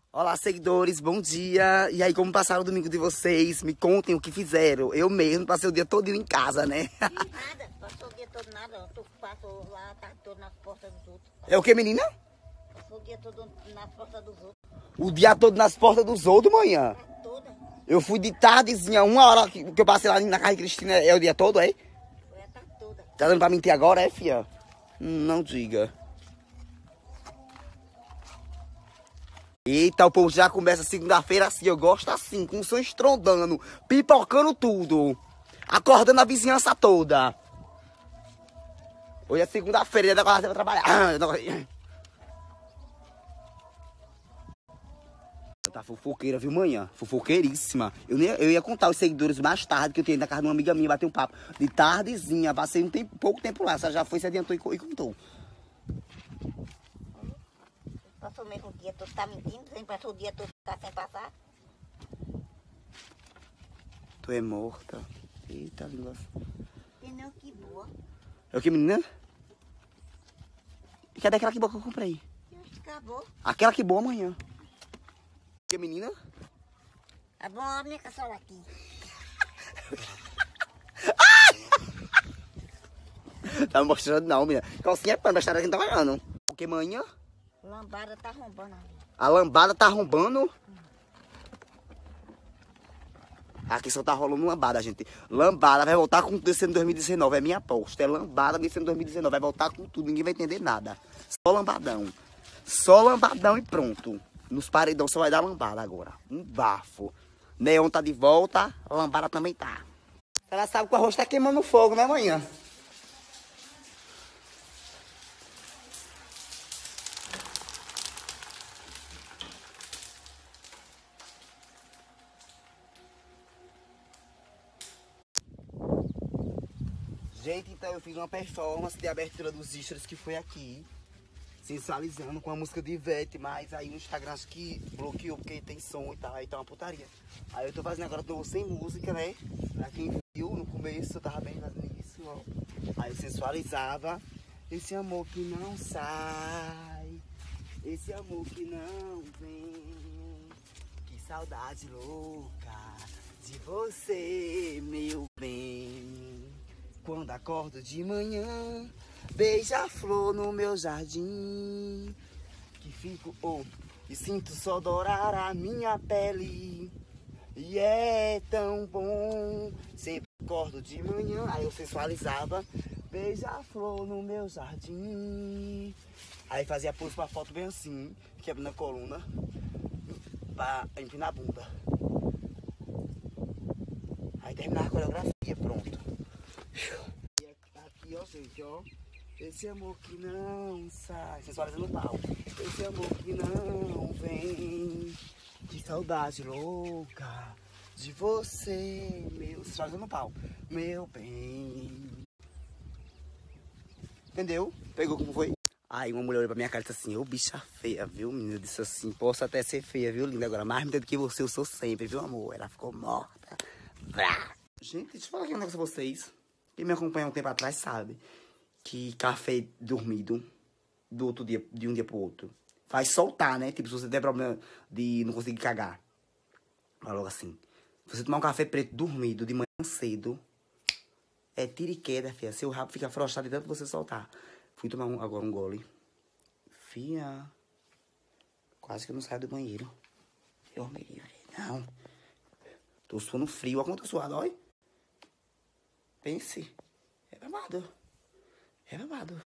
Olá, seguidores, bom dia. E aí, como passaram o domingo de vocês? Me contem o que fizeram. Eu mesmo passei o dia todinho em casa, né? Nada, passou o dia todo nada. Tu passou lá, tá todo nas portas dos outros. É o que, menina? Passou o dia todo nas portas dos outros. O dia todo nas portas dos outros, manhã. Tá toda. Eu fui de tardezinha, 1 hora que eu passei lá na casa de Cristina, é o dia todo, é? Foi, tá toda. Tá dando pra mentir agora, é, fia? Não diga. Eita, o povo já começa segunda-feira assim, eu gosto assim, com o som estrondando, pipocando tudo, acordando a vizinhança toda. Hoje é segunda-feira, e agora você vai trabalhar. Tá fofoqueira, viu, manhã? Fofoqueiríssima. Eu ia contar os seguidores mais tarde, que eu tinha ido na casa de uma amiga minha, bater um papo. De tardezinha, passei pouco tempo lá, ela já foi, se adiantou e contou. Passou mesmo o dia todo, tá mentindo? Sem passou o dia todo, tá sem passar? Tu é morta. Eita, língua. Entendeu? Que boa. É o que, menina? Cadê aquela que boa que eu comprei? Acabou. Aquela que boa amanhã. Que, menina? Tá bom, olha minha caçola aqui. Tá mostrando não, menina. Calcinha é pano, mas tá aqui trabalhando. O que, manhã? Lambada tá arrombando ali. A lambada tá arrombando. Aqui só tá rolando lambada, gente. Lambada vai voltar com tudo esse ano 2019. É minha aposta. É lambada nesse ano 2019. Vai voltar com tudo. Ninguém vai entender nada. Só lambadão. Só lambadão e pronto. Nos paredão só vai dar lambada agora. Um bafo. Neon tá de volta. Lambada também tá. Ela sabe que o arroz tá queimando fogo, né, manhã? Gente, então eu fiz uma performance de abertura dos stories que foi aqui, sensualizando com a música de Ivete, mas aí o Instagram acho que bloqueou porque tem som e tal, aí tá uma putaria. Aí eu tô fazendo agora de novo sem música, né? Pra quem viu, no começo eu tava bem fazendo isso, ó. Aí eu sensualizava, esse amor que não sai, esse amor que não vem, que saudade louca de você, meu bem. Quando acordo de manhã, beija-flor no meu jardim, que fico, e sinto só dourar a minha pele, e é tão bom. Sempre acordo de manhã, aí eu sensualizava, beija-flor no meu jardim. Aí fazia pose pra foto bem assim, quebrando a coluna, pra empinar a bunda. Aí terminava a coreografia, pronto. Aqui, ó, gente, ó. Esse amor que não sai. Sensualizando o pau. Esse amor que não vem. Que saudade louca de você, meu. Sensualizando o pau. Meu bem. Entendeu? Pegou como foi? Aí uma mulher olhou pra minha cara e disse assim: ô bicha feia, viu, menina? Eu disse assim: posso até ser feia, viu, linda? Agora, mais bonita do que você, eu sou sempre, viu, amor? Ela ficou morta. Vrá. Gente, deixa eu falar aqui um negócio pra vocês. Quem me acompanha um tempo atrás sabe que café dormido do outro dia, de um dia pro outro, faz soltar, né? Tipo, se você der problema de não conseguir cagar. Fala logo assim. Se você tomar um café preto dormido de manhã cedo, é tiro e queda, filha. Seu rabo fica afrouxado de tanto você soltar. Fui tomar agora um gole. Fia, quase que eu não saio do banheiro. Eu me livre. Não. Tô suando frio. Olha como eu tô suado, olha. Pense. É babado. É babado.